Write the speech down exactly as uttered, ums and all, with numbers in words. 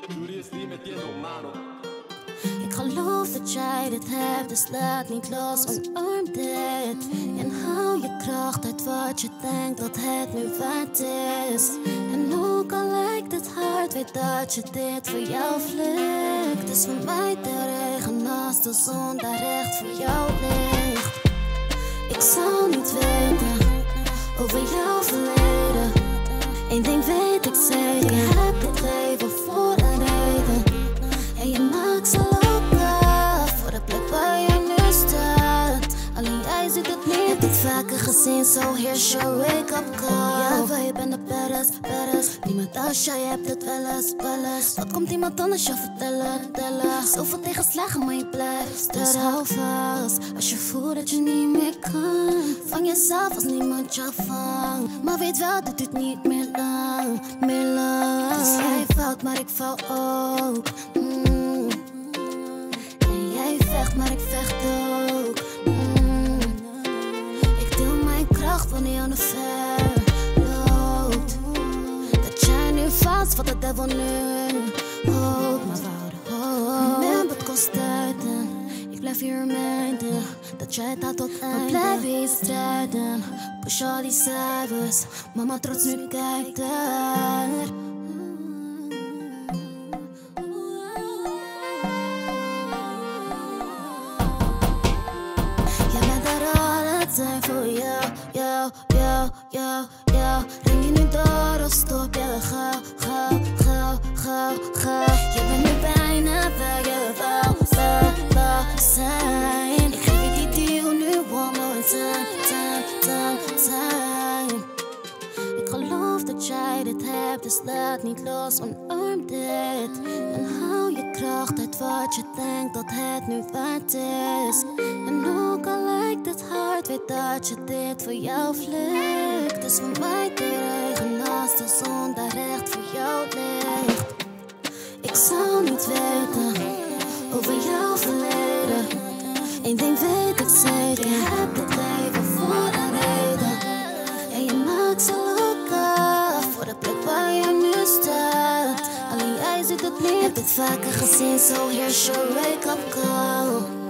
JulliusD metiendo mano. Ik geloof dat jij dit hebt, dus laat niet los, omarm dit. En hou je kracht uit wat je denkt dat het nu waard is. En ook al lijkt het hard, weet dat je dit voor jou flikt. Dus voor mij de regen als de zon daar recht voor jou ligt. Ik zou niet weten over jouw verleden. Eén ding weet ik zeker, je hebt dit leven voor een reden. En je maakt ze lopen voor de plek waar je nu staat. Alleen jij ziet het niet. Heb dit vaker gezien, zo here's your wake-up call. Ja, wij, je bent de baddest, baddest. Niemand als jij, je hebt het wel eens, wel eens. Wat komt iemand anders jou vertellen, vertellen? Zoveel tegenslagen, maar je blijft. Dus hou vast, als je voelt dat je niet meer kan. Vang jezelf als niemand jou vangt. Maar weet wel, dat duurt niet meer lang, meer lang. Dus jij valt, maar ik val ook. Mm. En jij vecht, maar ik vecht ook. Mm. Ik deel mijn kracht wanneer je aan de ver loopt. Dat jij nu vast wat de devil nu hoopt. Maar waarom? Remember, het kost tijd en ik blijf je reminden dat jij het had tot einde. Maar blijf je strijden, push al die cijfers. Mama trots nu kijkt daar. Zijn voor jou, jou, jou, jou, jou. Ren je nu door of stop je gauw, gauw, gauw, gauw, gauw. Je bent nu bijna waar je wou, wou, wou zijn. Ik geef je die deal nu one more time, time, time, time. Ik geloof dat jij dit hebt, dus laat niet los, omarm dit. En hou je kracht uit wat je denkt dat het nu waard is. En ook al lijkt het hard, weet dat je dit voor jou flikt. Dus voor mij de regen als de zon daar recht voor jou ligt. Ik zou niet weten over jouw verleden. Eén ding weet ik zeker, je hebt het leven voor een reden. En je maakt ze lopen voor de plek waar je nu staat. Alleen jij ziet het niet. Heb dit vaker gezien, so here's your wake-up call.